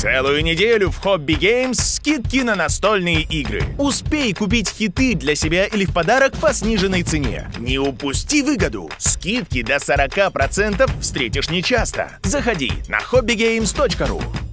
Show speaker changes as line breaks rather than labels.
Целую неделю в Hobby Games скидки на настольные игры. Успей купить хиты для себя или в подарок по сниженной цене. Не упусти выгоду. Скидки до 40% встретишь нечасто. Заходи на hobbygames.ru.